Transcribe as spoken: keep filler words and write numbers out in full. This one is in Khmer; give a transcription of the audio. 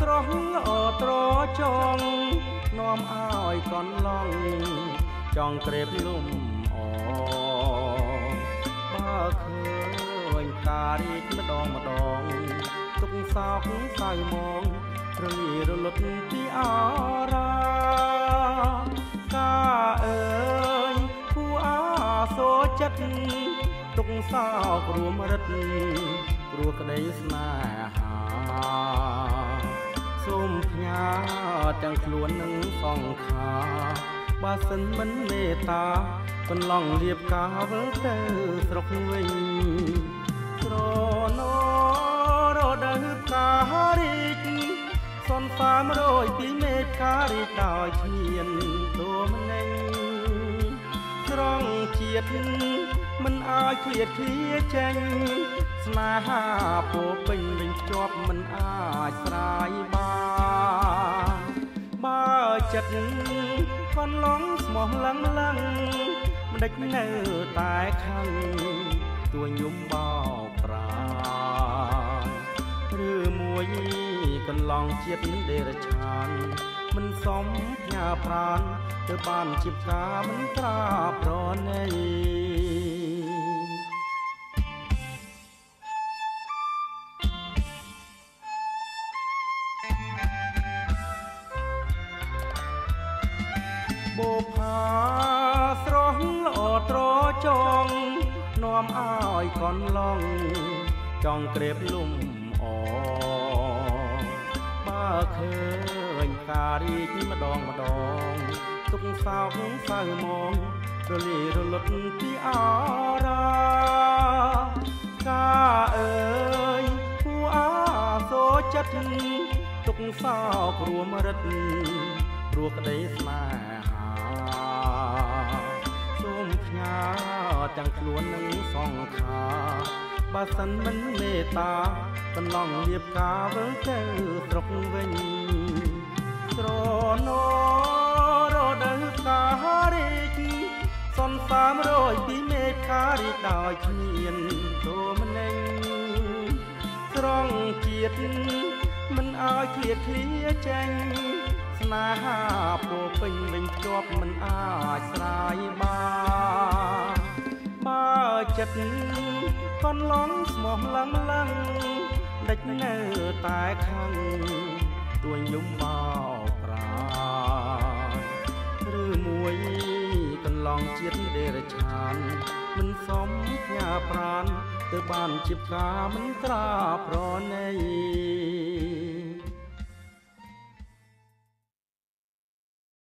ស្រស់ល្អត្រចង់នាំឲ្យកនឡងចង់ក្រេបលំអបើឃើញការរីកម្ដងម្ដងទុកសោកសៅមងរលីរលត់ពីអរាកាអើយគួអាសូចិត្តទុកសោករួមរិទ្ធព្រោះក្តីស្នេហាសូមផ្ញើទាំងខ្លួននឹងសង្ខាបើសិនមិនមេត្តាកន្លងលៀបកាវិលទៅស្រុកវិញត្រណរដូវការីកសនសាមរយពីមេឃការីកដោយឈានទូមនេញត្រង់ជាតិមិនអាចឃ្លាតឃ្លាចេញស្នេហាពោពេញវិញជាប់មិនអាចស្រាយបានបើចិត្តកនឡងស្មោះលឹងលឹងមិនដេចនៅតែខឹងទួញយំបោកប្រាឬមួយកន្លងជាតិដេរឆានមិនសមផ្ញើប្រានទៅបានជាផ្កាមិនត្រាប្រណីបូផាស្រស់ល្អត្រចង់នាំឲ្យកនឡងចង់ក្រេបលំអបើឃើញការរីកម្ដងម្ដងទុកសោកសៅមងរលីរលត់ពីអរាកាអើយគួអាសូចិត្តទុកសោករួមរិទ្ធព្រោះក្តីស្នេហាសូមផ្ញើទាំងខ្លួននឹងសង្ខាបើសិនមិនមេត្តាកន្លងលៀបកាវិលទៅស្រុកវិញត្រណរដូវការីកសនសាមរយពីមេឃការីកដោយឈ្នានទូមនេញត្រង់ជាតិមិនឲ្យឃ្លាតឃ្លាចេញស្នេហាពោពេញវិញជាប់មិនអាចស្រាយបានបើចិត្តកនឡងស្មោះលឹងលឹងដេចនៅតែខឹងទួញយំបោកប្រាឬមួយកន្លងជាតិដេរឆានមិនសមផ្ញើប្រានទៅបានជាផ្កាមិនត្រាប្រណី